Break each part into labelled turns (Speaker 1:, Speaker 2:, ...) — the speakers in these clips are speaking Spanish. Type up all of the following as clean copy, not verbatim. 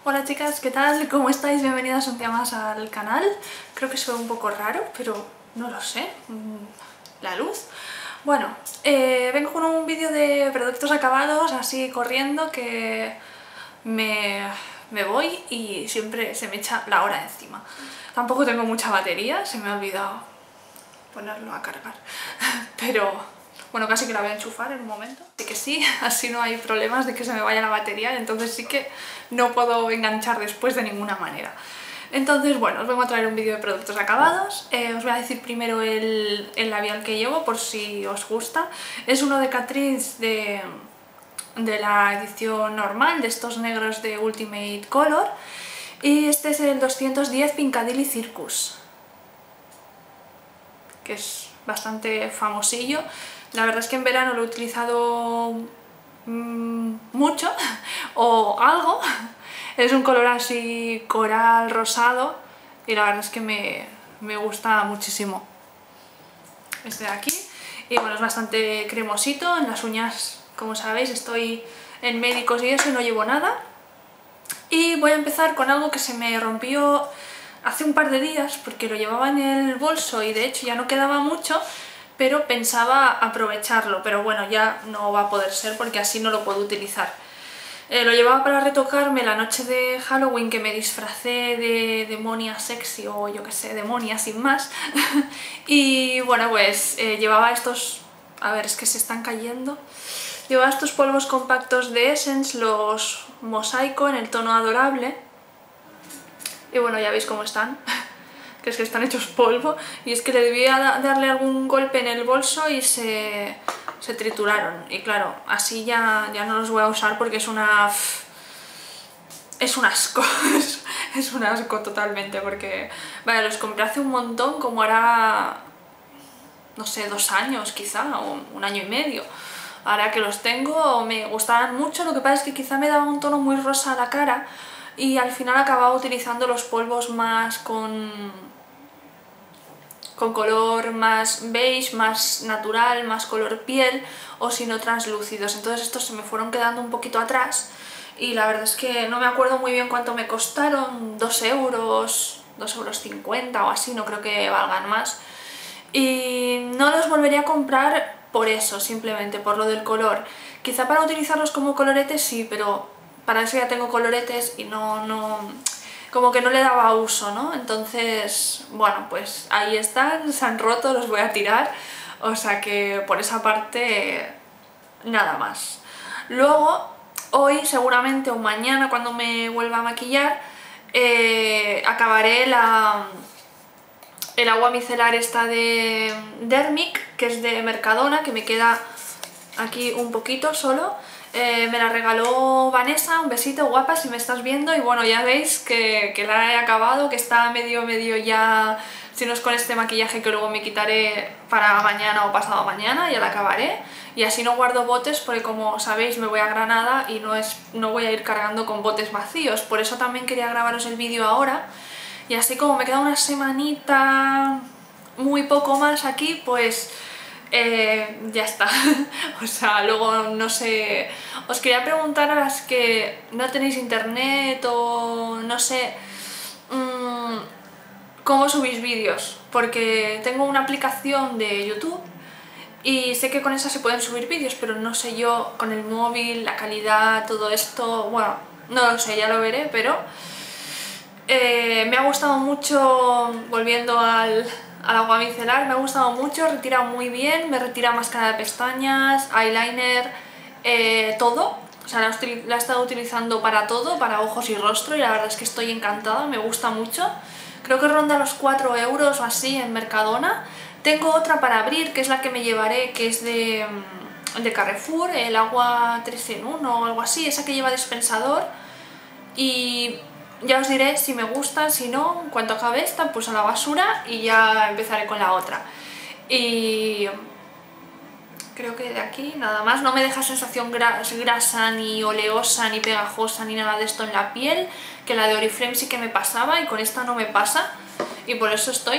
Speaker 1: Hola chicas, ¿qué tal? ¿Cómo estáis? Bienvenidas un día más al canal. Creo que se ve un poco raro, pero no lo sé. La luz. Bueno, vengo con un vídeo de productos acabados, así corriendo, que me voy y siempre se me echa la hora encima. Tampoco tengo mucha batería, se me ha olvidado ponerlo a cargar, pero bueno, casi que la voy a enchufar en un momento. Así que sí, así no hay problemas de que se me vaya la batería, entonces sí que no puedo enganchar después de ninguna manera. Entonces, bueno, os vengo a traer un vídeo de productos acabados. Os voy a decir primero el labial que llevo, por si os gusta. Es uno de Catrice de la edición normal, de estos negros de Ultimate Color. Y este es el 210 Piccadilly Circus, que es bastante famosillo. La verdad es que en verano lo he utilizado mucho, o algo. Es un color así coral rosado y la verdad es que me gusta muchísimo este de aquí. Y bueno, es bastante cremosito. En las uñas, como sabéis, estoy en médicos y eso y no llevo nada. Y voy a empezar con algo que se me rompió hace un par de días porque lo llevaba en el bolso y de hecho ya no quedaba mucho, pero pensaba aprovecharlo, pero bueno, ya no va a poder ser porque así no lo puedo utilizar. Lo llevaba para retocarme la noche de Halloween, que me disfracé de demonia sexy, o yo que sé, demonia sin más. Y bueno, pues llevaba estos... A ver, es que se están cayendo. Llevaba estos polvos compactos de Essence, los Mosaico, en el tono adorable. Y bueno, ya veis cómo están. Que es que están hechos polvo. Y es que le debía darle algún golpe en el bolso y se trituraron. Y claro, así ya no los voy a usar porque es una... Es un asco. Es un asco totalmente porque... Vale, los compré hace un montón, como hará... No sé, 2 años quizá, o 1 año y medio. Ahora que los tengo me gustaban mucho, lo que pasa es que quizá me daba un tono muy rosa a la cara y al final acababa utilizando los polvos más con color más beige, más natural, más color piel, o si no translúcidos. Entonces estos se me fueron quedando un poquito atrás y la verdad es que no me acuerdo muy bien cuánto me costaron, 2 euros, 2,50 € o así, no creo que valgan más. Y no los volvería a comprar por eso, simplemente por lo del color. Quizá para utilizarlos como coloretes sí, pero para eso ya tengo coloretes y como que no le daba uso, ¿no? Entonces, bueno, pues ahí están, se han roto, los voy a tirar, o sea que por esa parte nada más. Luego, hoy seguramente o mañana cuando me vuelva a maquillar, acabaré el agua micelar esta de Dermic, que es de Mercadona, que me queda aquí un poquito solo. Me la regaló Vanessa, un besito guapa si me estás viendo, y bueno, ya veis que la he acabado, que está medio ya, si no es con este maquillaje que luego me quitaré para mañana o pasado mañana, ya la acabaré. Y así no guardo botes porque, como sabéis, me voy a Granada y no voy a ir cargando con botes vacíos. Por eso también quería grabaros el vídeo ahora, y así como me queda una semanita, muy poco más aquí, pues ya está. O sea, luego no sé... Os quería preguntar a las que no tenéis internet o no sé cómo subís vídeos, porque tengo una aplicación de YouTube y sé que con esa se pueden subir vídeos, pero no sé yo con el móvil, la calidad, todo esto, bueno, no lo sé, ya lo veré, pero me ha gustado mucho, volviendo al agua micelar, me ha gustado mucho, retira muy bien, me retira máscara de pestañas, eyeliner, todo. O sea, la he estado utilizando para todo, para ojos y rostro, y la verdad es que estoy encantada, me gusta mucho. Creo que ronda los 4 euros o así en Mercadona. Tengo otra para abrir, que es la que me llevaré, que es de Carrefour, el agua 3 en 1 o algo así, esa que lleva dispensador. Y ya os diré si me gusta, si no, en cuanto acabe esta, pues a la basura y ya empezaré con la otra. Y creo que de aquí nada más, no me deja sensación grasa, ni oleosa, ni pegajosa, ni nada de esto en la piel, que la de Oriflame sí que me pasaba y con esta no me pasa, y por eso estoy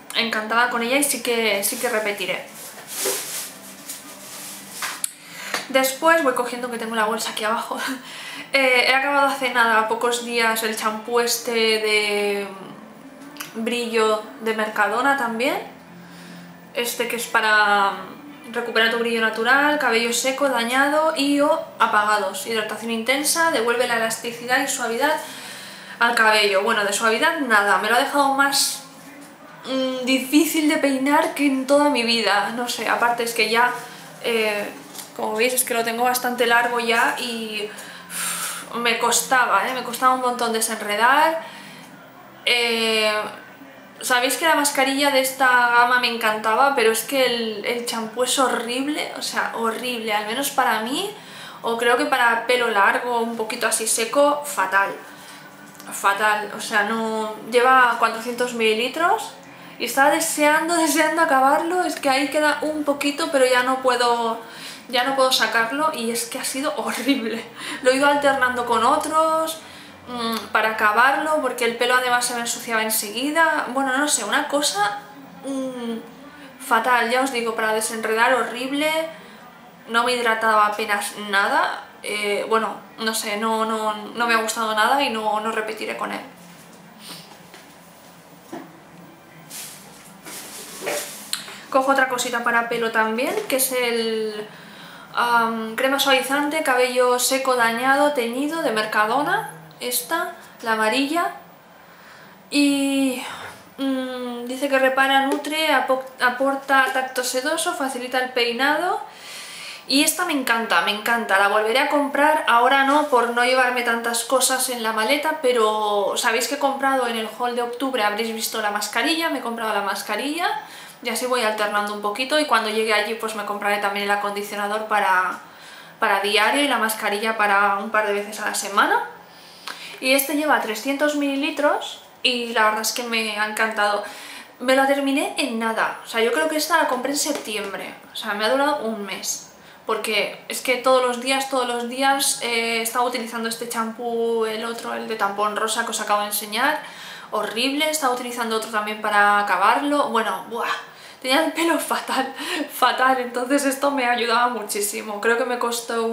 Speaker 1: encantada con ella y sí que repetiré. Después voy cogiendo, que tengo la bolsa aquí abajo. He acabado hace nada, pocos días, el champú este de brillo de Mercadona también. Este que es para recuperar tu brillo natural, cabello seco, dañado y o apagados. Hidratación intensa, devuelve la elasticidad y suavidad al cabello. Bueno, de suavidad nada, me lo ha dejado más difícil de peinar que en toda mi vida. No sé, aparte es que ya, como veis, es que lo tengo bastante largo ya y me costaba un montón desenredar. Sabéis que la mascarilla de esta gama me encantaba, pero es que el champú es horrible, o sea, horrible, al menos para mí, o creo que para pelo largo, un poquito así seco, fatal. Fatal, o sea, no lleva 400 mililitros y estaba deseando acabarlo, es que ahí queda un poquito, pero ya no puedo sacarlo y es que ha sido horrible. Lo he ido alternando con otros para acabarlo, porque el pelo además se me ensuciaba enseguida. Bueno, no sé, una cosa fatal, ya os digo, para desenredar horrible, no me hidrataba apenas nada. Bueno, no sé, no me ha gustado nada y no repetiré con él. Cojo otra cosita para pelo también, que es el crema suavizante, cabello seco dañado, teñido, de Mercadona, esta, la amarilla, y dice que repara, nutre, aporta tacto sedoso, facilita el peinado. Y esta me encanta, la volveré a comprar, ahora no, por no llevarme tantas cosas en la maleta, pero sabéis que he comprado en el haul de octubre, habréis visto la mascarilla, me he comprado la mascarilla, y así voy alternando un poquito, y cuando llegue allí pues me compraré también el acondicionador para diario y la mascarilla para un par de veces a la semana. Y este lleva 300 mililitros y la verdad es que me ha encantado. Me lo terminé en nada, o sea, yo creo que esta la compré en septiembre, o sea, me ha durado un mes. Porque es que todos los días he estado utilizando este champú, el otro, el de tampón rosa que os acabo de enseñar, horrible, he estado utilizando otro también para acabarlo, bueno, ¡buah! Tenía el pelo fatal, fatal, entonces esto me ayudaba muchísimo. Creo que me costó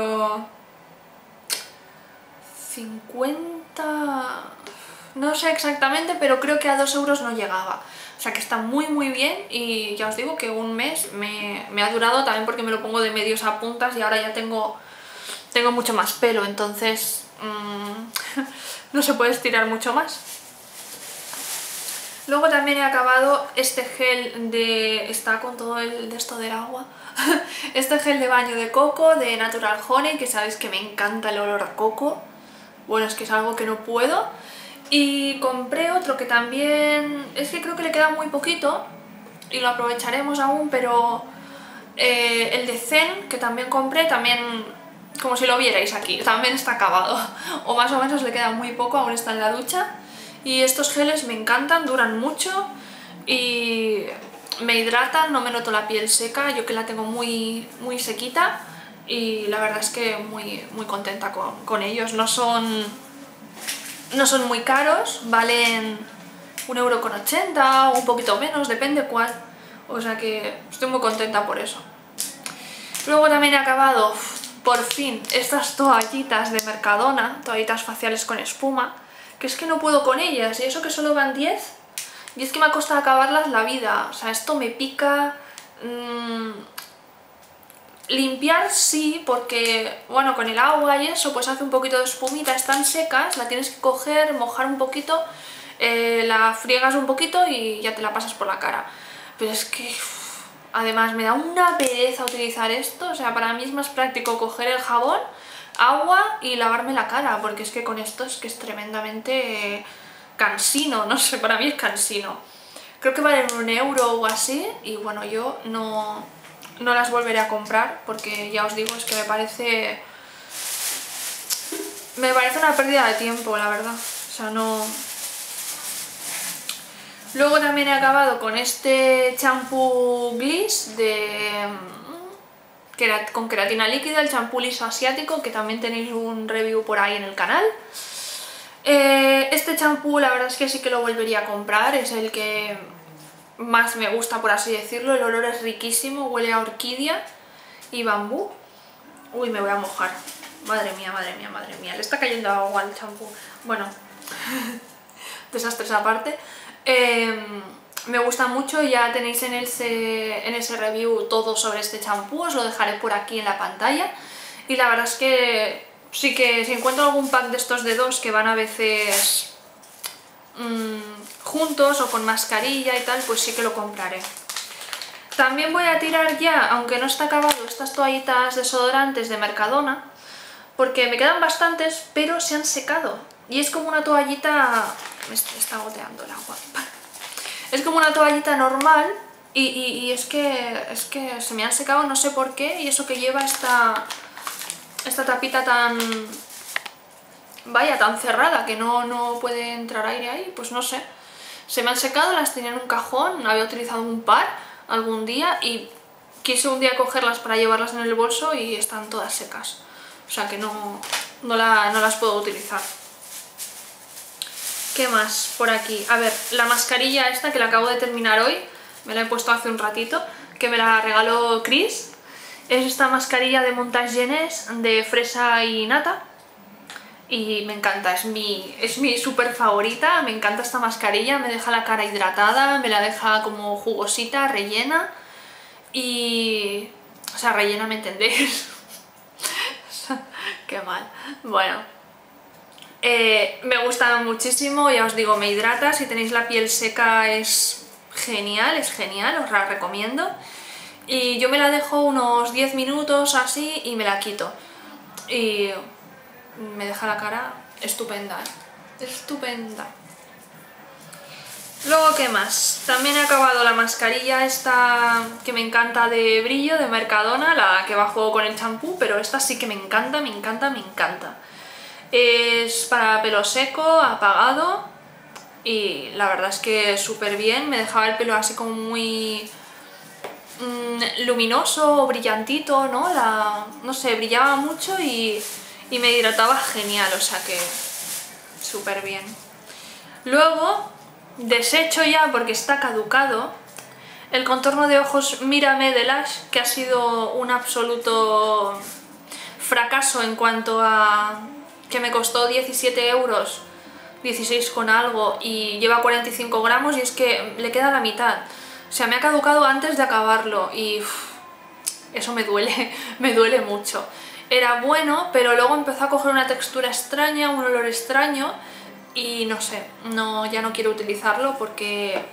Speaker 1: 1,50 €, no sé exactamente, pero creo que a 2 € no llegaba. O sea que está muy bien y ya os digo que un mes me ha durado, también porque me lo pongo de medios a puntas y ahora ya tengo mucho más pelo, entonces no se puede estirar mucho más. Luego también he acabado este gel está con todo de esto del agua, este gel de baño de coco de Natural Honey, que sabéis que me encanta el olor a coco, bueno, es que es algo que no puedo. Y compré otro que también, es que creo que le queda muy poquito y lo aprovecharemos aún, pero el de Zen, que también compré, también, como si lo vierais aquí, también está acabado, o más o menos le queda muy poco, aún está en la ducha. Y estos geles me encantan, duran mucho y me hidratan, no me noto la piel seca, yo que la tengo muy sequita, y la verdad es que muy contenta con ellos. No son muy caros, valen 1,80 € o un poquito menos, depende cuál, o sea que estoy muy contenta por eso. Luego también he acabado, por fin, estas toallitas de Mercadona, toallitas faciales con espuma, que es que no puedo con ellas, y eso que solo van 10, y es que me ha costado acabarlas la vida, o sea, esto me pica. Limpiar sí, porque bueno, con el agua y eso pues hace un poquito de espumita, están secas, la tienes que coger, mojar un poquito, la friegas un poquito y ya te la pasas por la cara. Pero es que además me da una pereza utilizar esto, o sea, para mí es más práctico coger el jabón, agua y lavarme la cara, porque es que con esto es que es tremendamente cansino, no sé, para mí es cansino. Creo que valen 1 € o así, y bueno, yo no las volveré a comprar porque ya os digo, es que me parece una pérdida de tiempo, la verdad, o sea, no. Luego también he acabado con este champú Gliss con queratina líquida, el champú liso asiático, que también tenéis un review por ahí en el canal. Este champú la verdad es que sí que lo volvería a comprar, es el que más me gusta, por así decirlo. El olor es riquísimo, huele a orquídea y bambú. Uy, me voy a mojar. Madre mía, madre mía, madre mía. Le está cayendo agua al champú. Bueno, desastres aparte. Me gusta mucho, ya tenéis en ese review todo sobre este champú, os lo dejaré por aquí en la pantalla. Y la verdad es que sí que si encuentro algún pack de estos de dos que van a veces juntos o con mascarilla y tal, pues sí que lo compraré. También voy a tirar ya, aunque no está acabado, estas toallitas desodorantes de Mercadona, porque me quedan bastantes, pero se han secado. Y es como una toallita... Me está goteando el agua. Es como una toallita normal y es que se me han secado, no sé por qué, y eso que lleva esta tapita tan... vaya, tan cerrada, que no puede entrar aire ahí, pues no sé. Se me han secado, las tenía en un cajón, había utilizado un par algún día y quise un día cogerlas para llevarlas en el bolso y están todas secas. O sea que no las puedo utilizar. ¿Qué más por aquí? A ver, la mascarilla esta que la acabo de terminar hoy, me la he puesto hace un ratito, que me la regaló Chris. Es esta mascarilla de Montage Jeunesse de fresa y nata. Y me encanta, es mi súper favorita, me encanta esta mascarilla, me deja la cara hidratada, me la deja como jugosita, rellena y... o sea, rellena, ¿me entendéis? Qué mal. Bueno, me gusta muchísimo, ya os digo, me hidrata, si tenéis la piel seca es genial, os la recomiendo. Y yo me la dejo unos 10 minutos así y me la quito. Y... me deja la cara estupenda, estupenda. Luego, ¿qué más? También he acabado la mascarilla esta que me encanta de brillo, de Mercadona, la que va a juego con el champú, pero esta sí que me encanta, me encanta, me encanta. Es para pelo seco, apagado, y la verdad es que súper bien, me dejaba el pelo así como muy... luminoso, brillantito, ¿no? No sé, brillaba mucho y me hidrataba genial, o sea que súper bien. Luego, desecho ya porque está caducado, el contorno de ojos Mírame de Lash, que ha sido un absoluto fracaso en cuanto a que me costó 17 euros, 16 con algo, y lleva 45 gramos y es que le queda la mitad. O sea, me ha caducado antes de acabarlo y eso me duele, me duele mucho. Era bueno, pero luego empezó a coger una textura extraña, un olor extraño y no sé, ya no quiero utilizarlo porque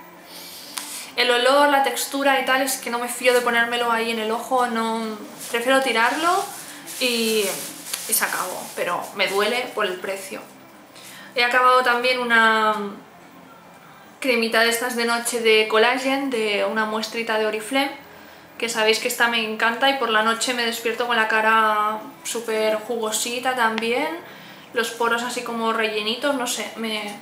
Speaker 1: el olor, la textura y tal, es que no me fío de ponérmelo ahí en el ojo, prefiero tirarlo y se acabó, pero me duele por el precio. He acabado también una cremita de estas de noche de collagen, de una muestrita de Oriflame, que sabéis que esta me encanta y por la noche me despierto con la cara súper jugosita también, los poros así como rellenitos, no sé,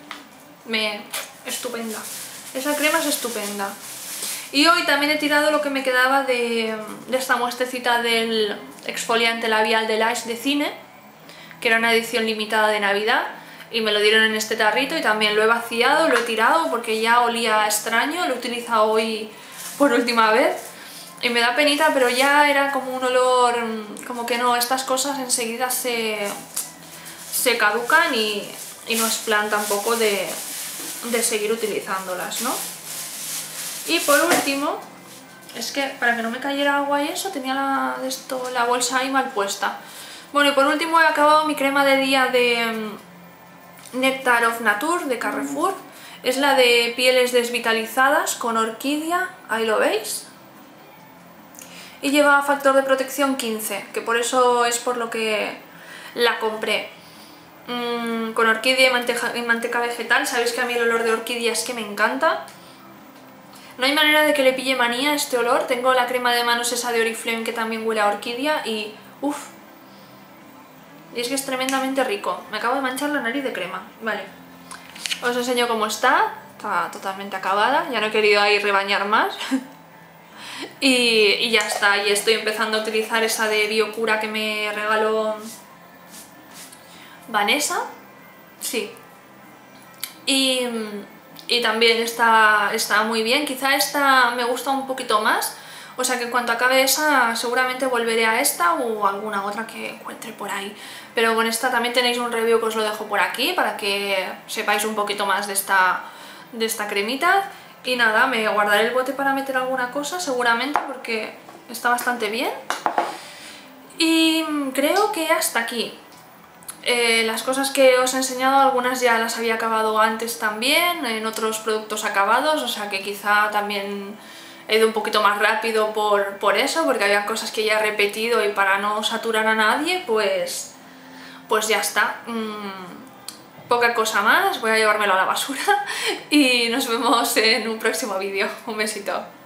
Speaker 1: estupenda. Esa crema es estupenda. Y hoy también he tirado lo que me quedaba de esta muestrecita del exfoliante labial de Lash de Cine, que era una edición limitada de Navidad, y me lo dieron en este tarrito y también lo he vaciado, lo he tirado porque ya olía extraño, lo he utilizado hoy por última vez. Y me da penita, pero ya era como un olor, como que no, estas cosas enseguida se caducan y no es plan tampoco de seguir utilizándolas, ¿no? Y por último, es que para que no me cayera agua y eso, tenía la bolsa ahí mal puesta. Bueno, y por último he acabado mi crema de día de Nectar of Nature de Carrefour. Es la de pieles desvitalizadas con orquídea, ahí lo veis. Y lleva factor de protección 15, que por eso es por lo que la compré. Con orquídea y manteca vegetal, sabéis que a mí el olor de orquídea es que me encanta. No hay manera de que le pille manía este olor. Tengo la crema de manos esa de Oriflame que también huele a orquídea y uff. Y es que es tremendamente rico. Me acabo de manchar la nariz de crema. Vale. Os enseño cómo está. Está totalmente acabada. Ya no he querido ahí rebañar más. Y ya está, y estoy empezando a utilizar esa de Biocura que me regaló Vanessa, sí, y también está muy bien. Quizá esta me gusta un poquito más, O sea que en cuanto acabe esa seguramente volveré a esta o alguna otra que encuentre por ahí. Pero con esta también tenéis un review que os lo dejo por aquí para que sepáis un poquito más de esta cremita. Y nada, me guardaré el bote para meter alguna cosa seguramente porque está bastante bien. Y creo que hasta aquí. Las cosas que os he enseñado, algunas ya las había acabado antes también, en otros productos acabados, o sea que quizá también he ido un poquito más rápido por eso, porque había cosas que ya he repetido y para no saturar a nadie, pues ya está. Poca cosa más, voy a llevármelo a la basura y nos vemos en un próximo vídeo. Un besito.